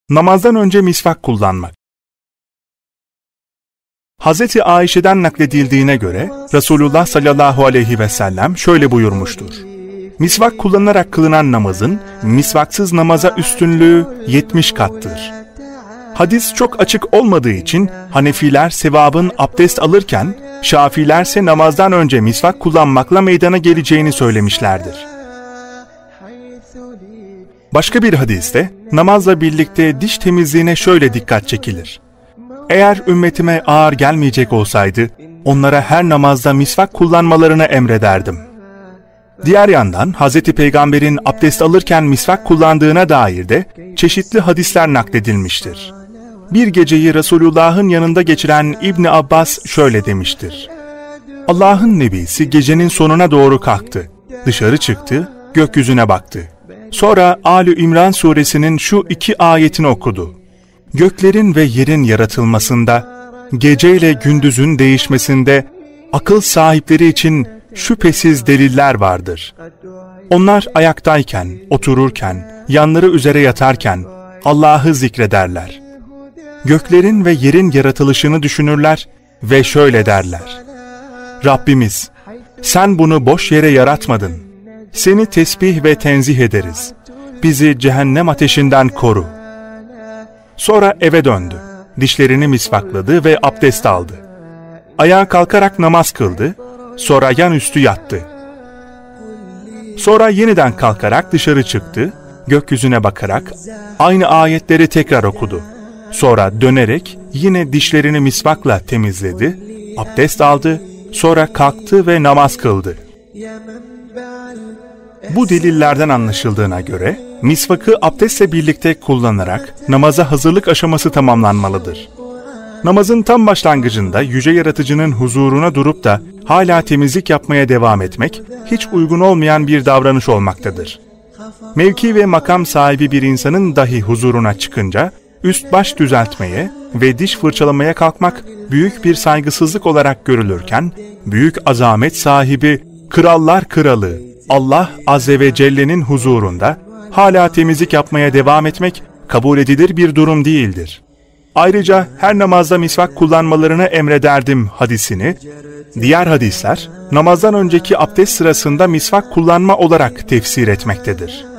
Namazdan önce misvak kullanmak. Hazreti Ayşe'den nakledildiğine göre Resulullah sallallahu aleyhi ve sellem şöyle buyurmuştur. Misvak kullanarak kılınan namazın misvaksız namaza üstünlüğü 70 kattır. Hadis çok açık olmadığı için Hanefiler sevabın abdest alırken, Şafilerse namazdan önce misvak kullanmakla meydana geleceğini söylemişlerdir. Başka bir hadiste namazla birlikte diş temizliğine şöyle dikkat çekilir. Eğer ümmetime ağır gelmeyecek olsaydı, onlara her namazda misvak kullanmalarını emrederdim. Diğer yandan Hz. Peygamber'in abdest alırken misvak kullandığına dair de çeşitli hadisler nakledilmiştir. Bir geceyi Resulullah'ın yanında geçiren İbni Abbas şöyle demiştir. Allah'ın Nebisi gecenin sonuna doğru kalktı, dışarı çıktı, gökyüzüne baktı. Sonra Ali İmran suresinin şu 2 ayetini okudu. Göklerin ve yerin yaratılmasında, geceyle gündüzün değişmesinde akıl sahipleri için şüphesiz deliller vardır. Onlar ayaktayken, otururken, yanları üzere yatarken Allah'ı zikrederler. Göklerin ve yerin yaratılışını düşünürler ve şöyle derler. Rabbimiz, sen bunu boş yere yaratmadın. Seni tesbih ve tenzih ederiz. Bizi cehennem ateşinden koru. Sonra eve döndü. Dişlerini misvakladı ve abdest aldı. Ayağa kalkarak namaz kıldı. Sonra yanüstü yattı. Sonra yeniden kalkarak dışarı çıktı. Gökyüzüne bakarak aynı ayetleri tekrar okudu. Sonra dönerek yine dişlerini misvakla temizledi. Abdest aldı. Sonra kalktı ve namaz kıldı. Bu delillerden anlaşıldığına göre misvakı abdestle birlikte kullanarak namaza hazırlık aşaması tamamlanmalıdır. Namazın tam başlangıcında Yüce Yaratıcı'nın huzuruna durup da hala temizlik yapmaya devam etmek hiç uygun olmayan bir davranış olmaktadır. Mevki ve makam sahibi bir insanın dahi huzuruna çıkınca üst baş düzeltmeye ve diş fırçalamaya kalkmak büyük bir saygısızlık olarak görülürken, büyük azamet sahibi, krallar kralı Allah Azze ve Celle'nin huzurunda hala temizlik yapmaya devam etmek kabul edilir bir durum değildir. Ayrıca her namazda misvak kullanmalarını emrederdim hadisini, diğer hadisler namazdan önceki abdest sırasında misvak kullanma olarak tefsir etmektedir.